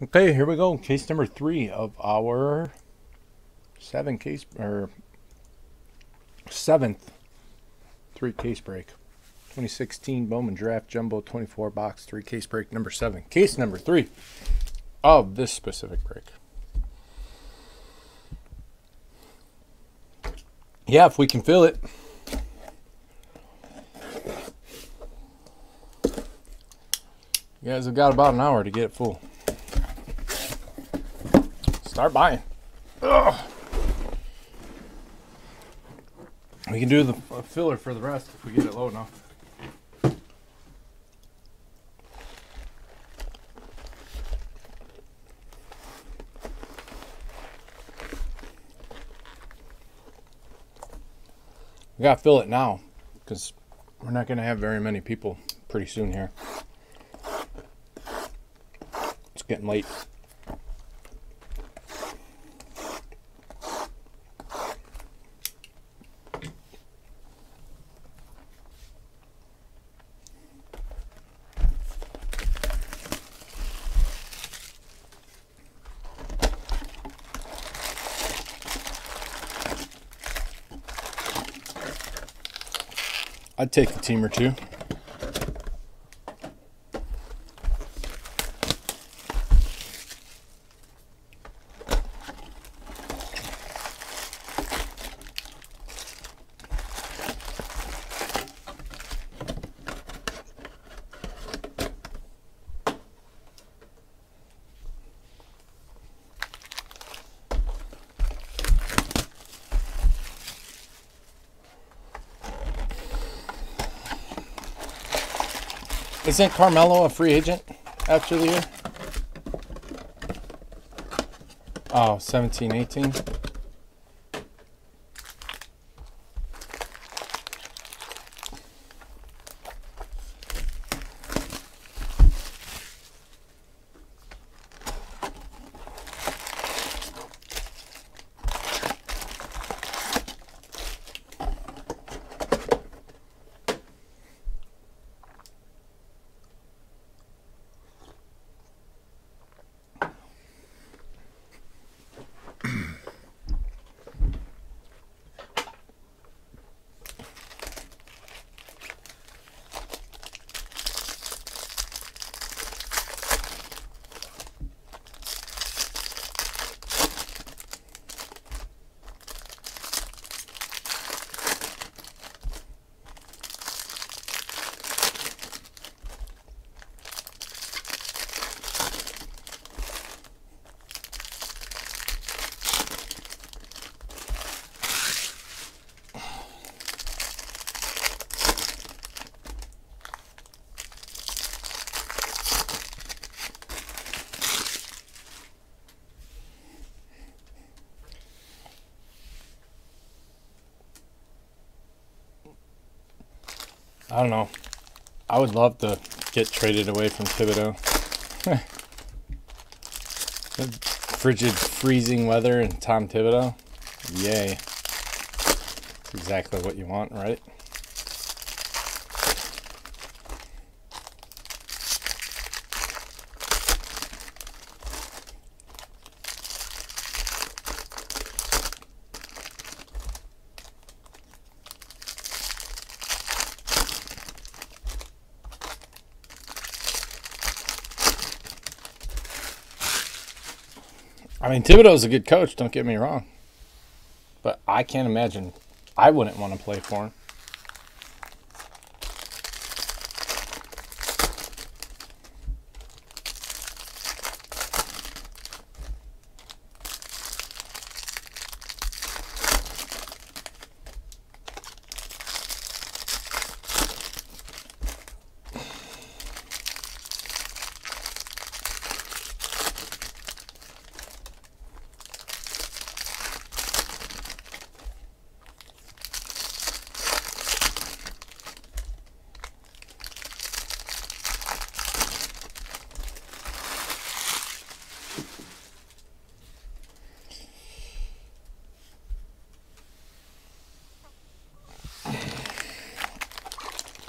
Okay, here we go. Case number 3 of our 7th 3-case break. 2016 Bowman Draft Jumbo 24 box 3-case break number 7. Case number 3 of this specific break. Yeah, if we can fill it. You guys have got about an hour to get it full. Start buying. Ugh. We can do the filler for the rest if we get it low enough. We gotta fill it now because we're not gonna have very many people pretty soon here. It's getting late. I'd take a team or two. Isn't Carmelo a free agent after the year? Oh, 17, 18. I don't know. I would love to get traded away from Thibodeau. Frigid, freezing weather and Tom Thibodeau. Yay. That's exactly what you want, right? I mean, Thibodeau's a good coach, don't get me wrong. But I can't imagine. I wouldn't want to play for him.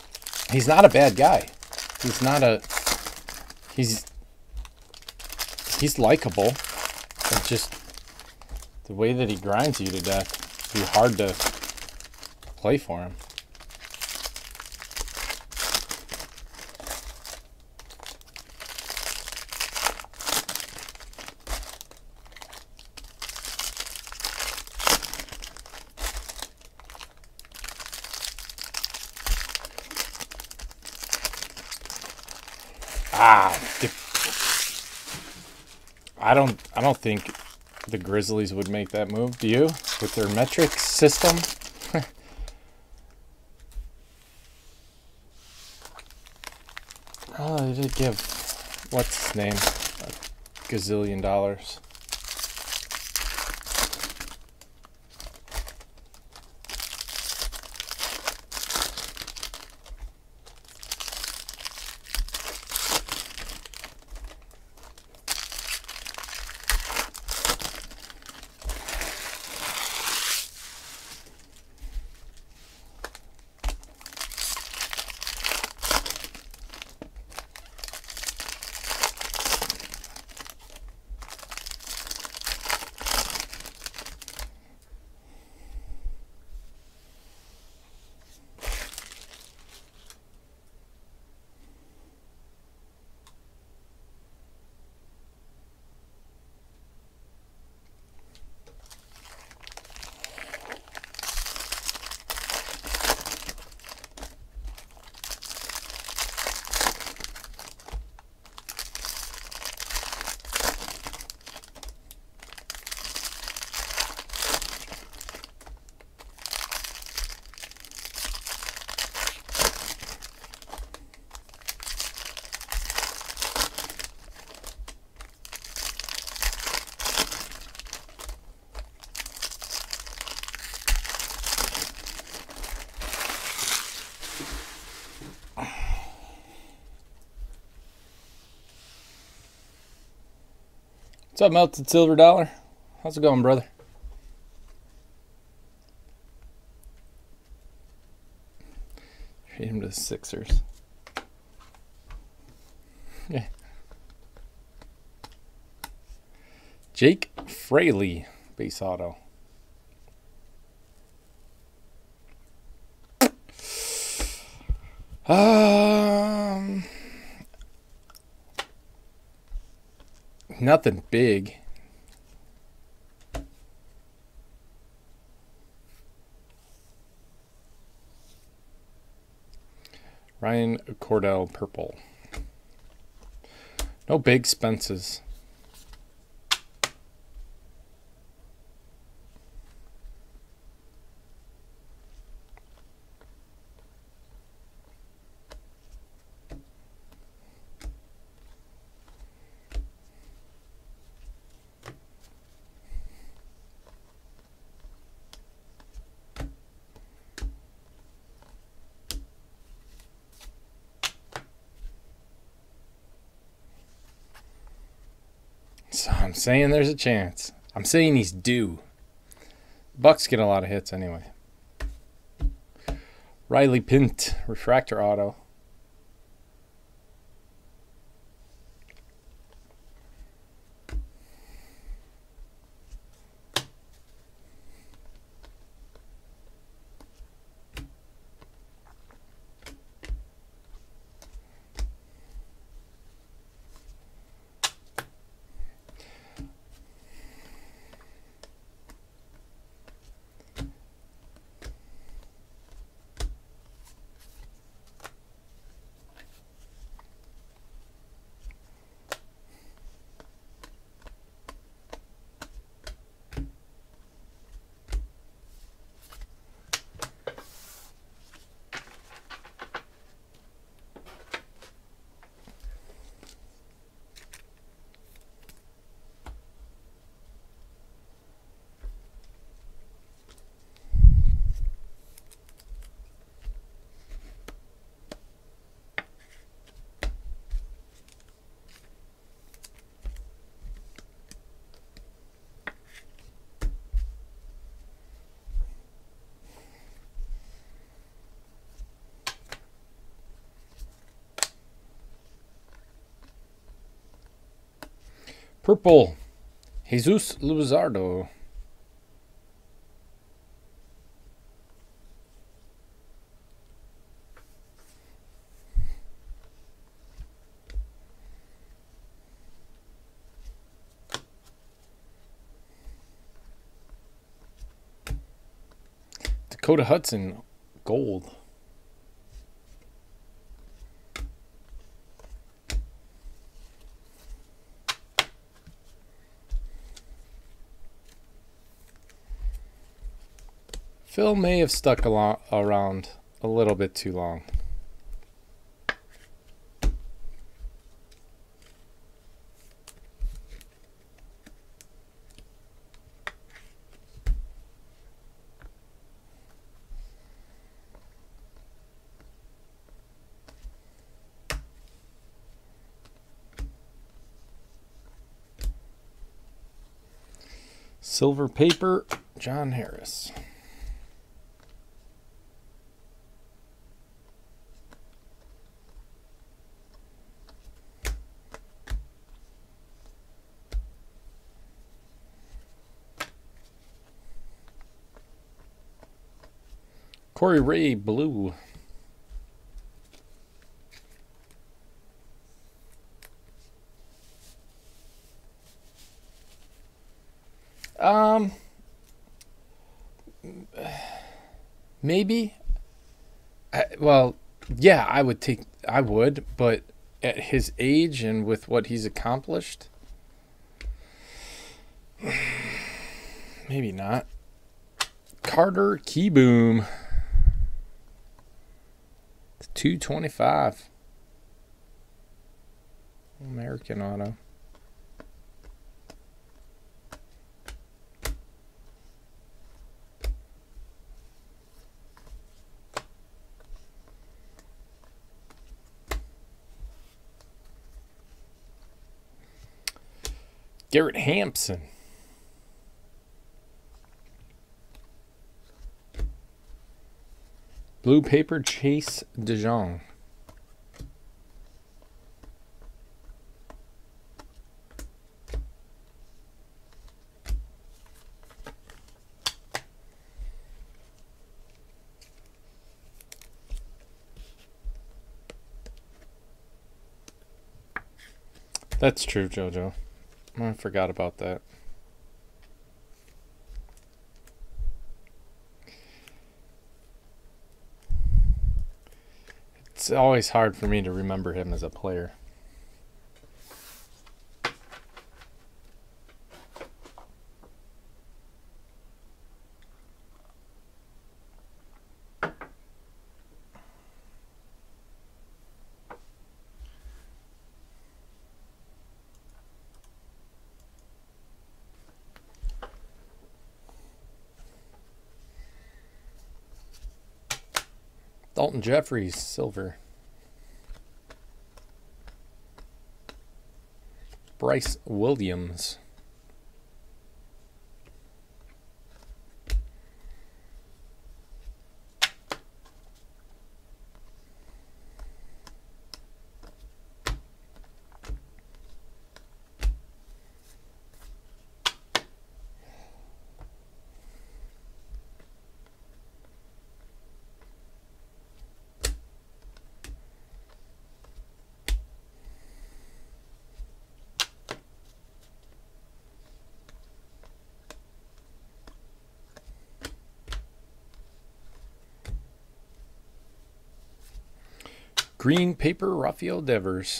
He's not a bad guy. He's He's likable. It's just the way that he grinds you to death. It'd be hard to play for him. I don't think the Grizzlies would make that move. Do you? With their metric system? Oh, they did give what's his name a gazillion dollars. What's up, Melted Silver Dollar? How's it going, brother? Trade him to the Sixers. Yeah. Jake Fraley, base auto. Nothing big. Ryan Cordell, purple. No big Spences. So I'm saying there's a chance. I'm saying he's due. Bucks get a lot of hits anyway. Riley Pint, refractor auto. Purple, Jesus Luzardo. Dakota Hudson, gold. Phil may have stuck around a little bit too long. Silver paper, John Harris. Corey Ray, blue. Maybe. Well, yeah, I would, but at his age and with what he's accomplished, maybe not. Carter Keyboom. 225. American Auto. Garrett Hampson. Blue paper, Chase DeJong. That's true, JoJo. I forgot about that. It's always hard for me to remember him as a player. Dalton Jeffries, silver. Bryce Williams. Green paper, Rafael Devers.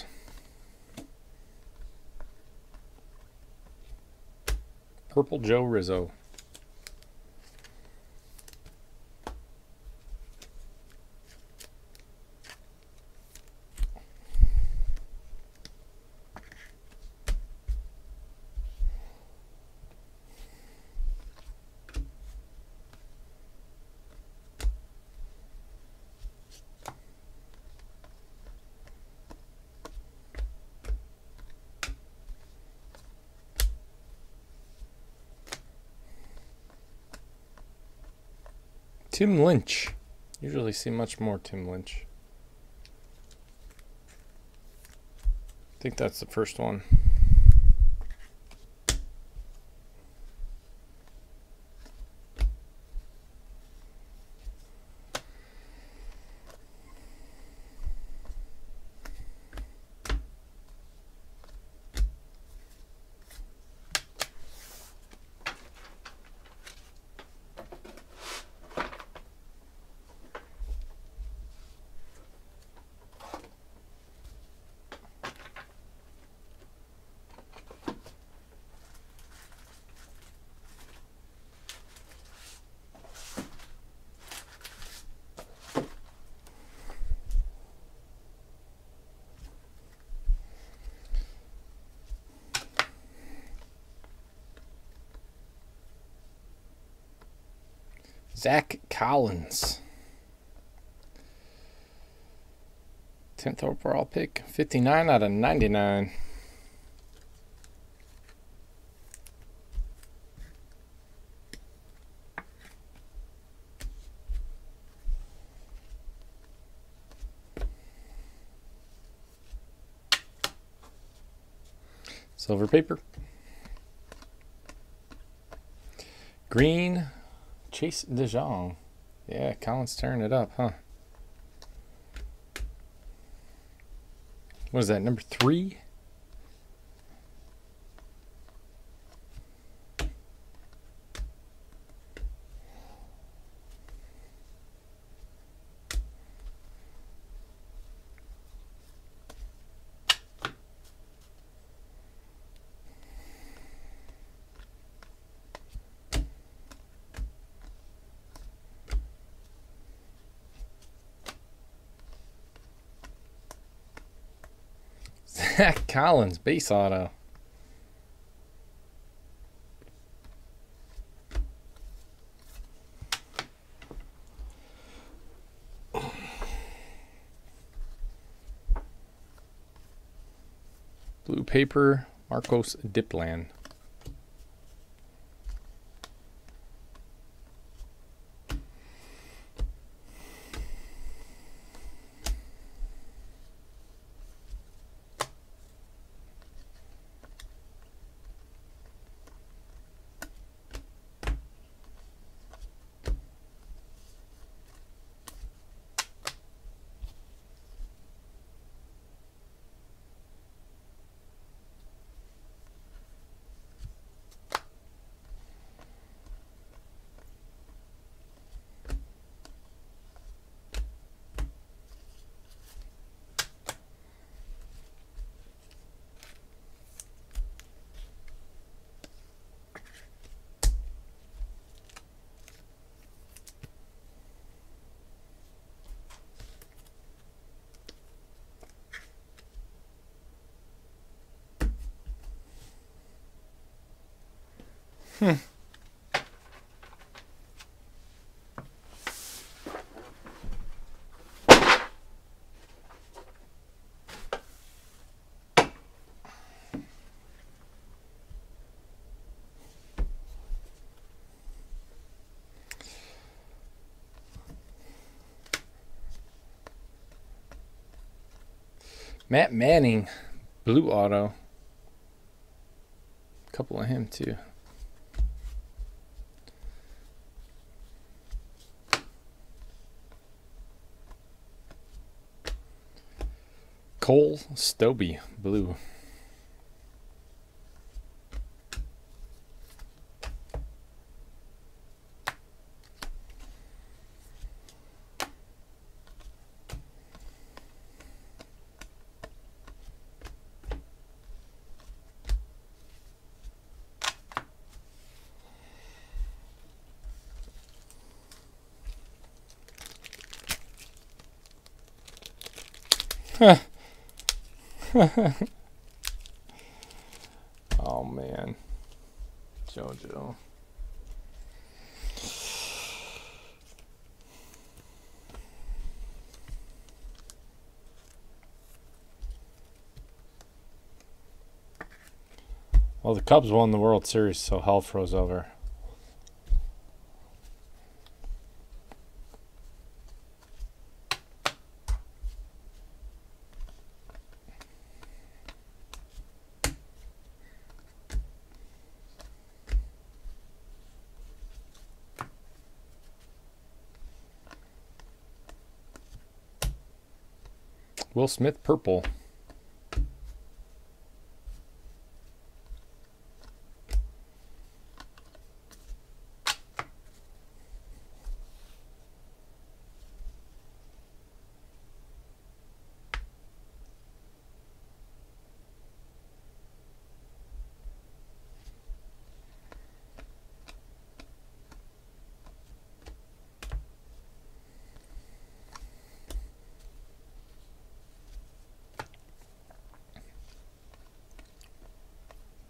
Purple, Joe Rizzo. Tim Lynch. Usually see much more Tim Lynch. I think that's the first one. Zach Collins. 10th overall pick. 59 out of 99. Silver paper. Green, Chase DeJong. Yeah, Collins tearing it up, huh? What is that, number 3? Zach Collins, base auto. Blue paper, Marcos Diplan. Matt Manning, blue auto. Couple of him too. Cole Stobbe, blue. Oh man, JoJo. Well, the Cubs won the World Series, so hell froze over. Will Smith, purple.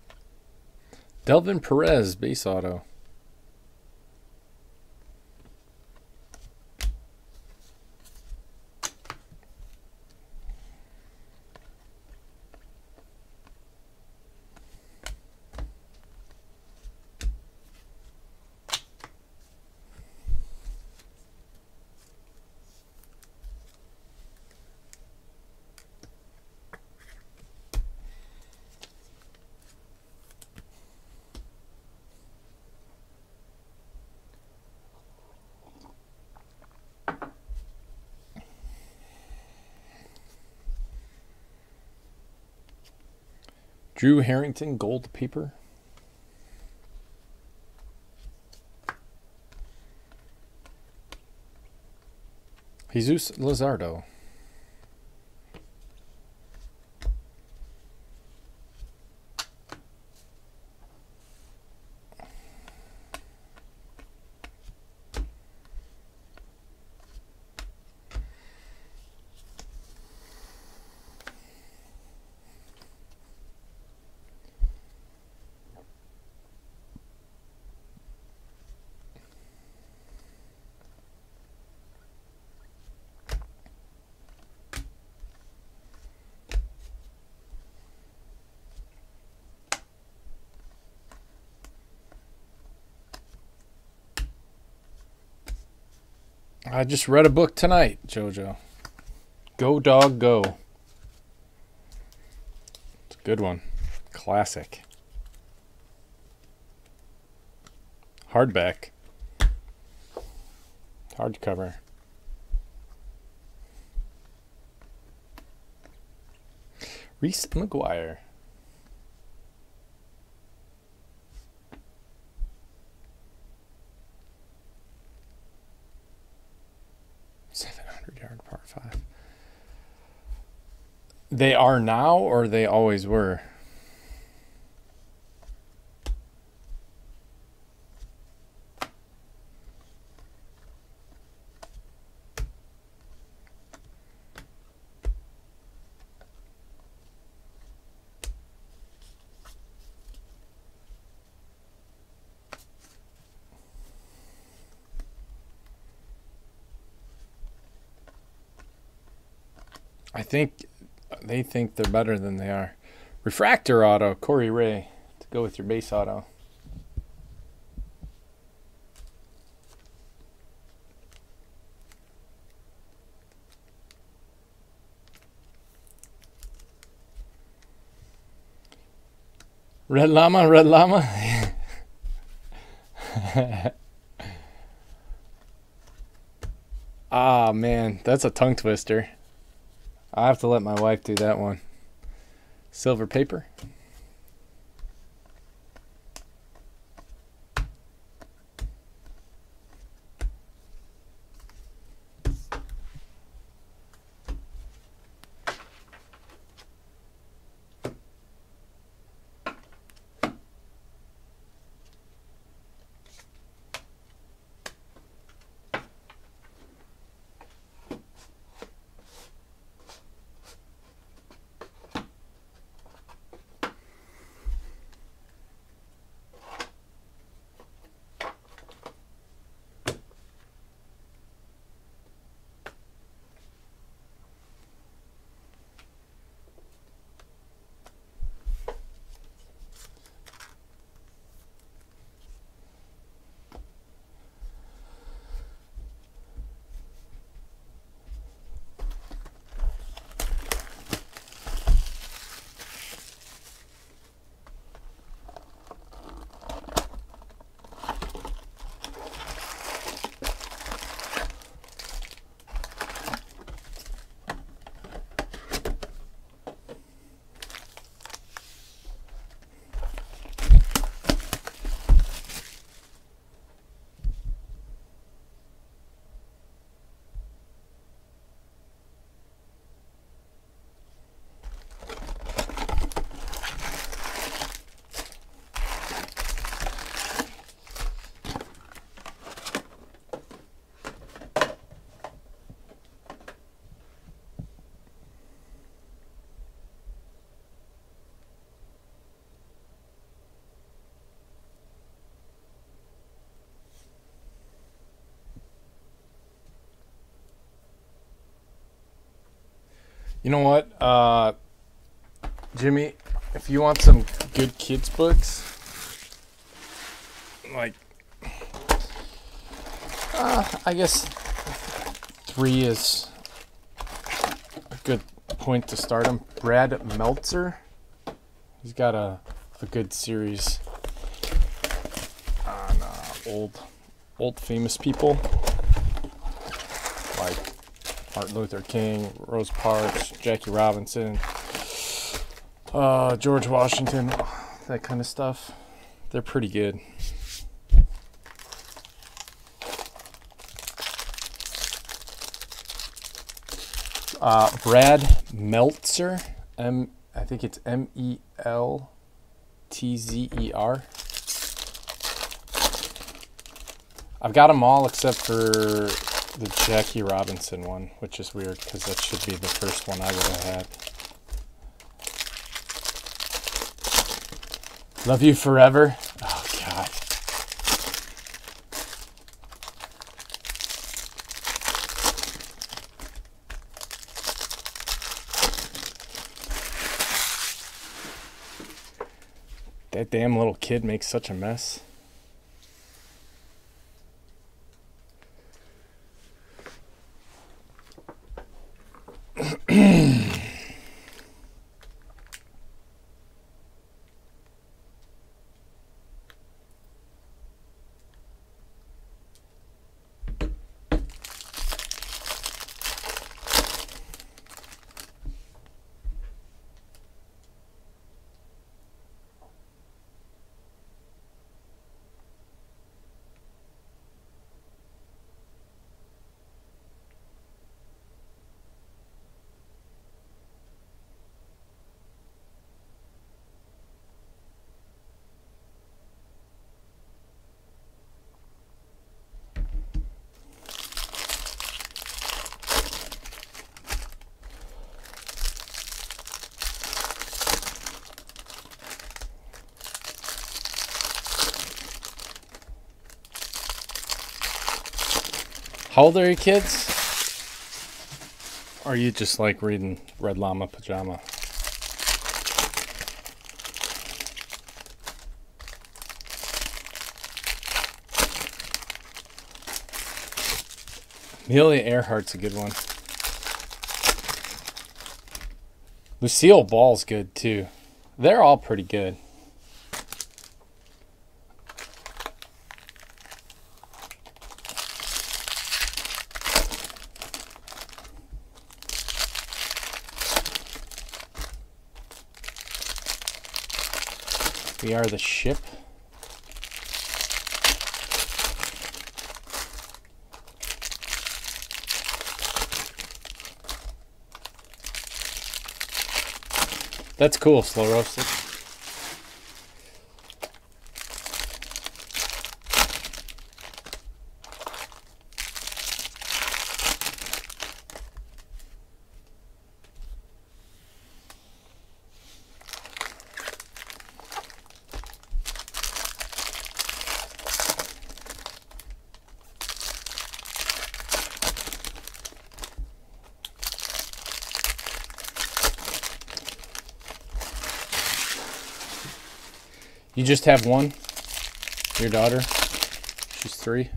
Delvin Perez, base auto. Drew Harrington, gold paper. Jesus Luzardo. I just read a book tonight, JoJo. Go Dog Go. It's a good one. Classic. Hardback. Hardcover. Reese McGuire. Yard par 5. They are now, or they always were? I think they think they're better than they are. Refractor auto, Corey Ray, to go with your base auto. Red Llama, Red Llama. Ah, man, that's a tongue twister. I have to let my wife do that one. Silver paper. You know what, Jimmy, if you want some good kids books, like, I guess 3 is a good point to start them. Brad Meltzer, he's got a good series on old famous people like Martin Luther King, Rosa Parks, Jackie Robinson, George Washington, that kind of stuff. They're pretty good. Brad Meltzer, I think it's Meltzer. I've got them all except for the Jackie Robinson one, which is weird because that should be the first one I would have had. Love you forever. Oh, God. That damn little kid makes such a mess. How old are your kids? Or are you just like reading Red Llama Pajama? Amelia Earhart's a good one. Lucille Ball's good too. They're all pretty good. We Are the Ship. That's cool, Slow Roasted. You just have one? Your daughter? She's 3?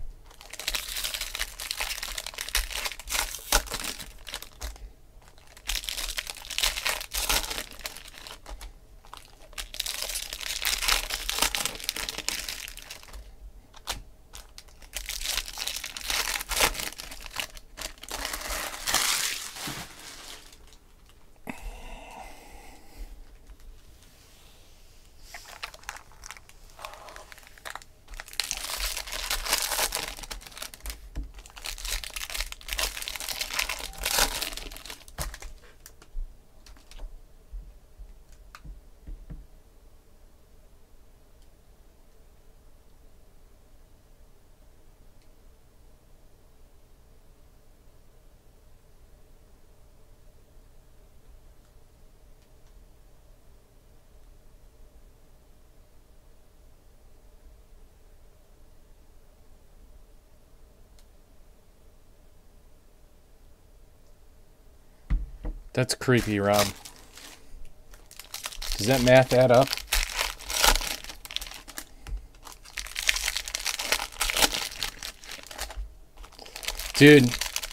That's creepy, Rob. Does that math add up? Dude,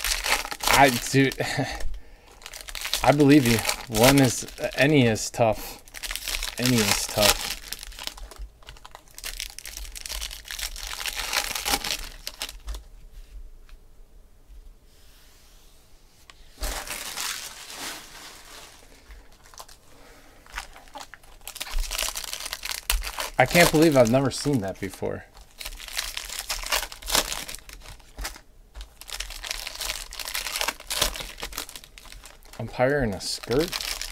I believe you. Any is tough. Any is tough. I can't believe I've never seen that before. Umpire in a skirt?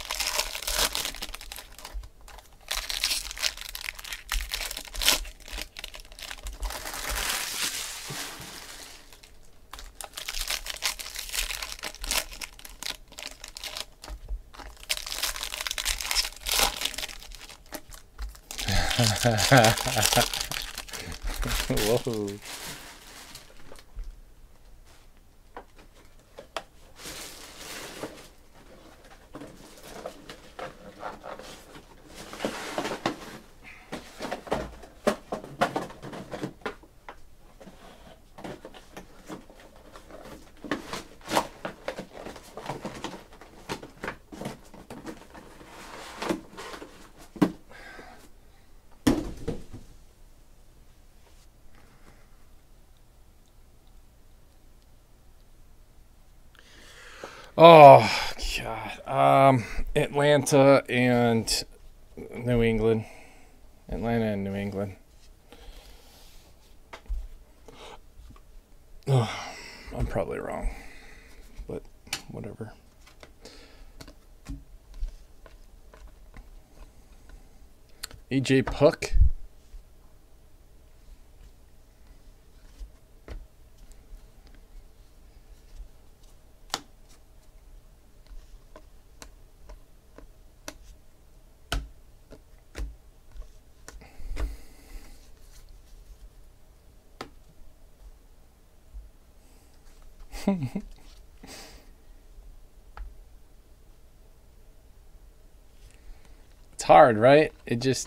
Whoa. Oh God. Atlanta and New England. Atlanta and New England. Oh, I'm probably wrong, but whatever. AJ Puck. It's hard, right? It just...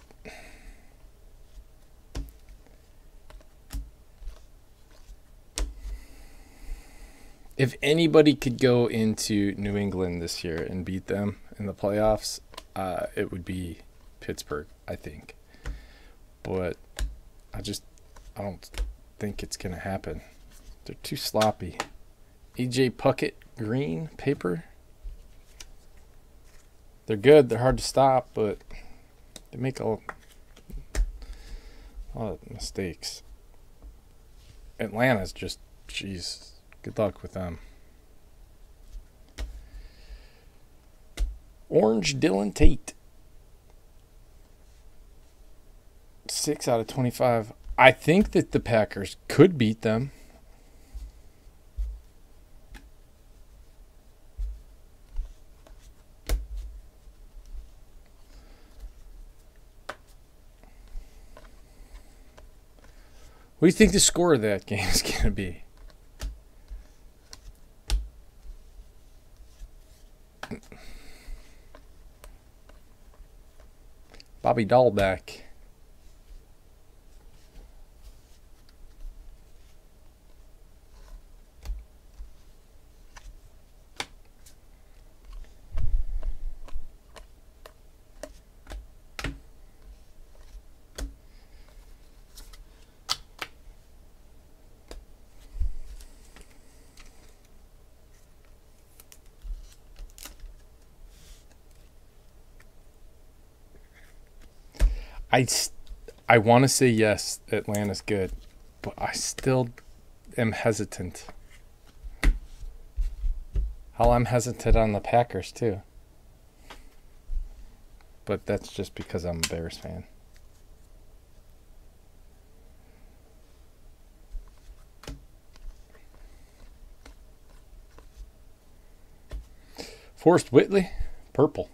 If anybody could go into New England this year and beat them in the playoffs, it would be Pittsburgh, I think. But I don't think it's going to happen. They're too sloppy. EJ Puckett, green, paper. They're good. They're hard to stop, but they make a lot of mistakes. Atlanta's just, jeez, good luck with them. Orange Dylan Tate. 6 out of 25. I think that the Packers could beat them. What do you think the score of that game is going to be? Bobby Dahlbeck. I want to say yes, Atlanta's good, but I still am hesitant. Hell, I'm hesitant on the Packers too. But that's just because I'm a Bears fan. Forrest Whitley, purple.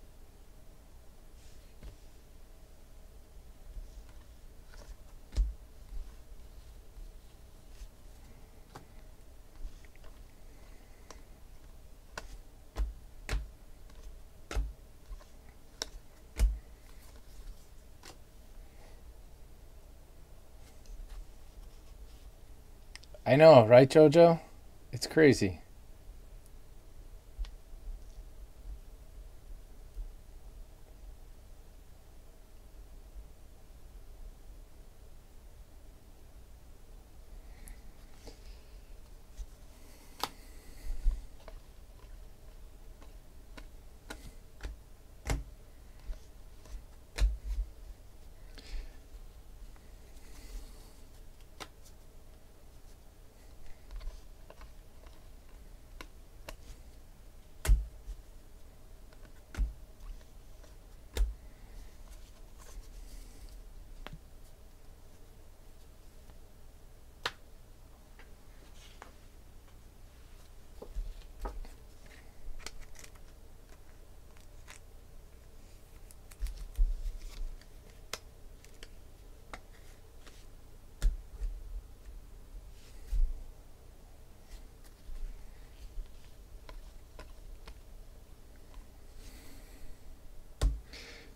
I know, right, JoJo? It's crazy.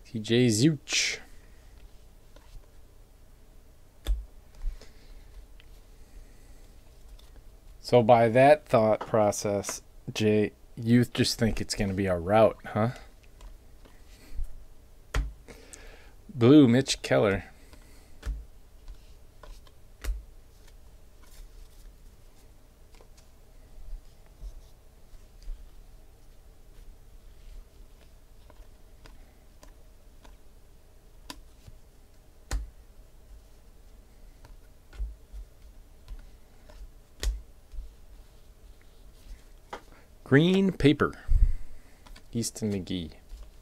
TJ Zeuch. So by that thought process, Jay, you just think it's going to be a rout, huh? Blue, Mitch Keller. Green paper. Easton McGee.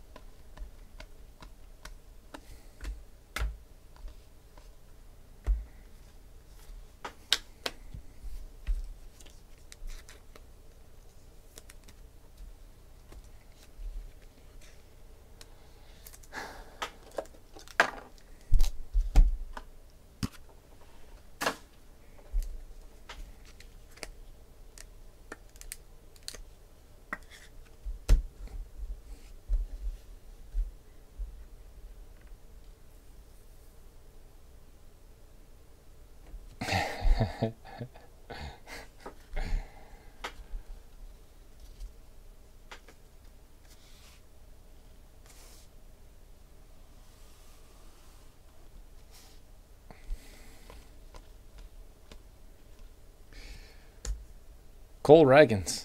Cole Ragans.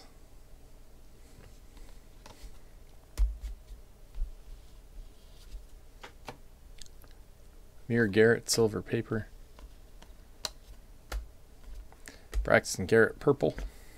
Amir Garrett, silver paper. Braxton Garrett, purple.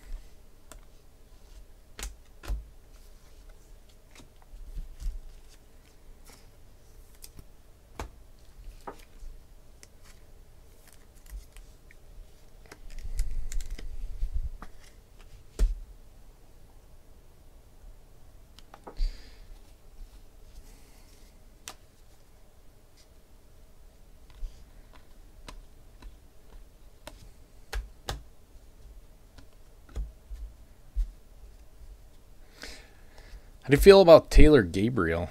How do you feel about Taylor Gabriel?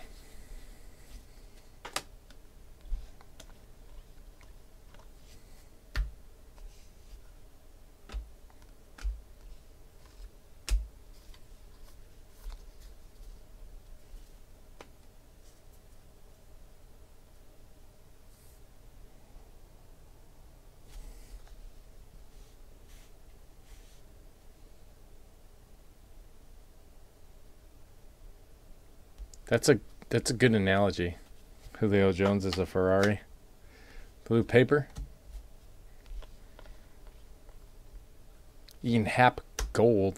That's a good analogy. Julio Jones is a Ferrari. Blue paper. Ian Happ gold.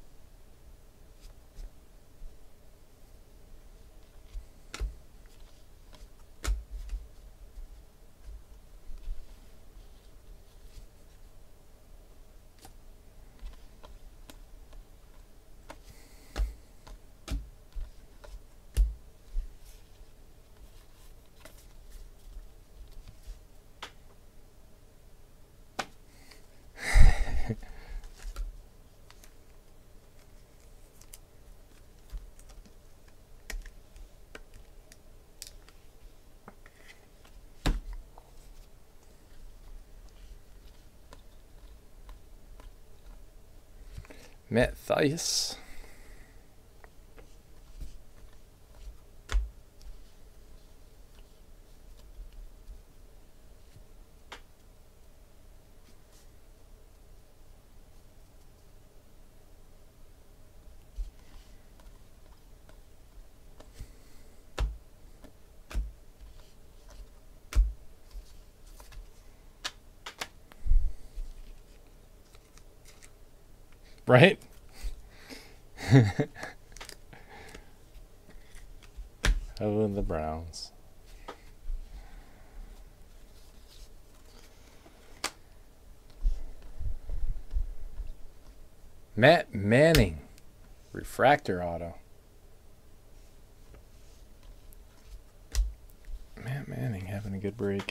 Matthias. Right? Oh, the Browns. Matt Manning. Refractor auto. Matt Manning having a good break.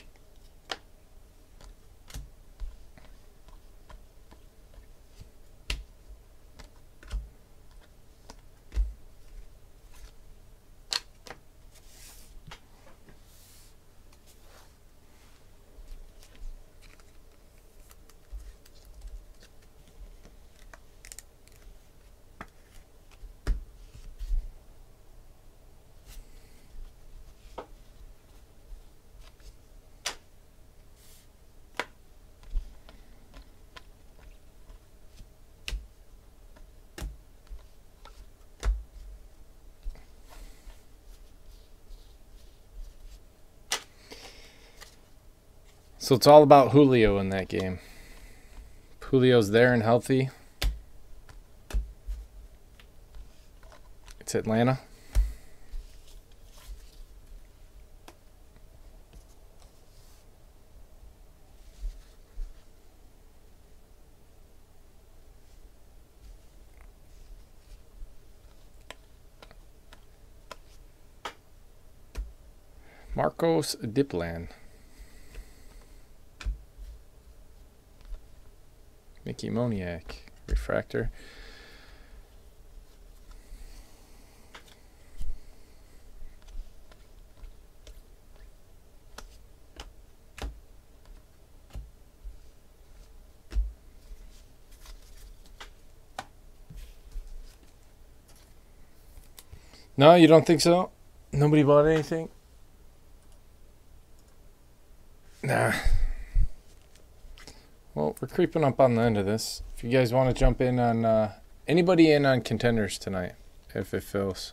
So it's all about Julio in that game. Julio's there and healthy. It's Atlanta. Marcos Diplan. Mickey Moniak. Refractor. No, you don't think so? Nobody bought anything? Nah. Well, we're creeping up on the end of this. If you guys want to jump in on anybody in on contenders tonight, if it fills.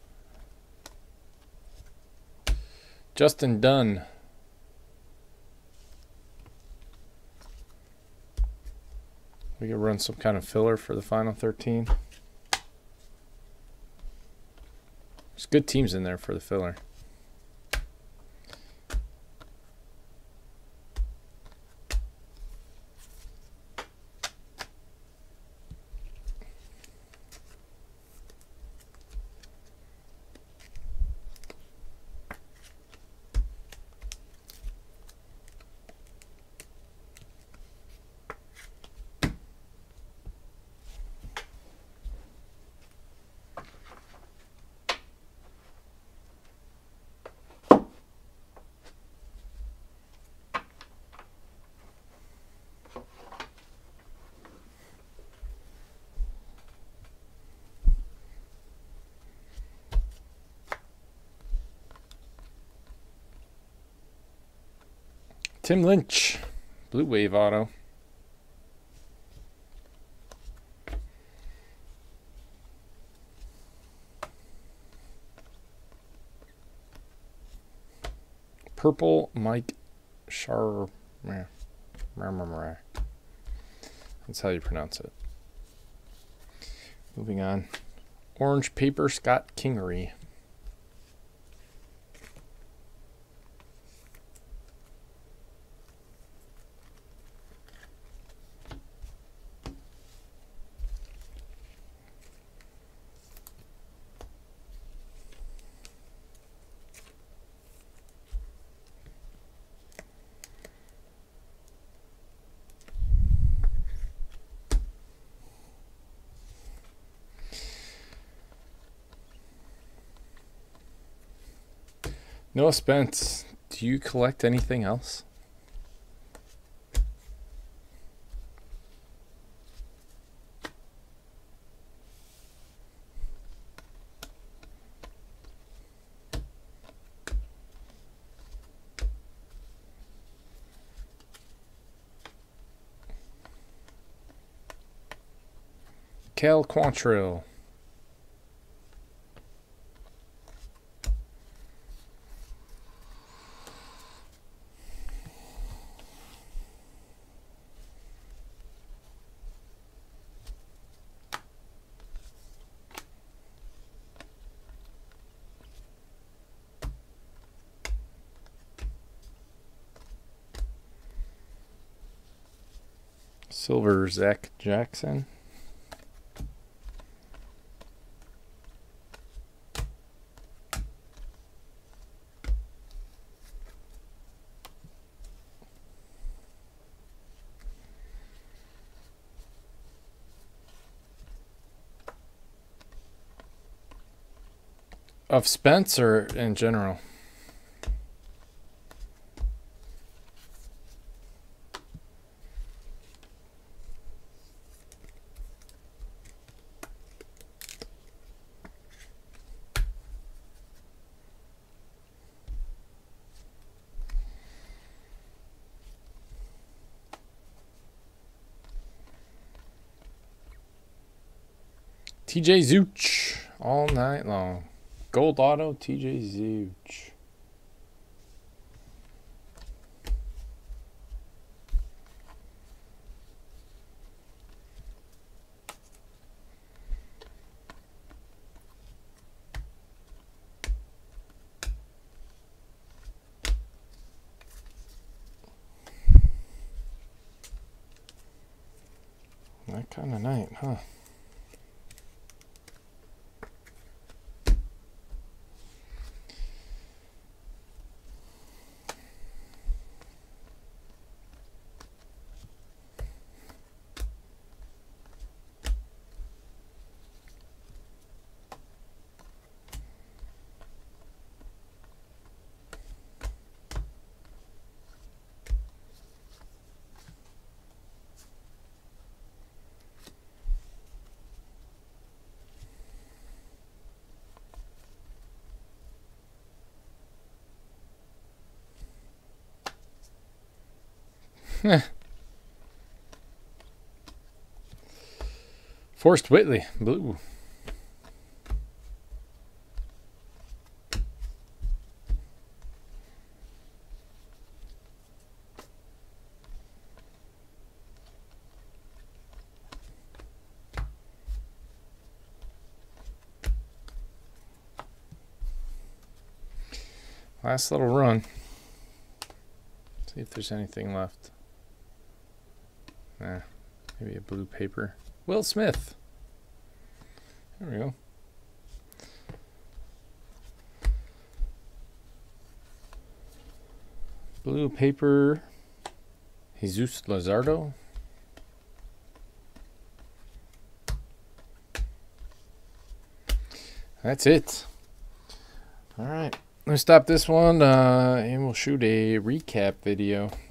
Justin Dunn. We could run some kind of filler for the final 13. There's good teams in there for the filler. Tim Lynch, Blue Wave auto. Purple Mike Shar. That's how you pronounce it. Moving on. Orange Paper Scott Kingery. Noah Spence, do you collect anything else? Cal Quantrill. Silver Zach Jackson. Of Spence or in general? TJ Zooch all night long. Gold auto, TJ Zooch. That kind of night, huh? Forrest Whitley, blue. Last little run. See if there's anything left. Maybe a blue paper. Will Smith. There we go. Blue paper. Jesus Lazardo. That's it. All right. Let's stop this one and we'll shoot a recap video.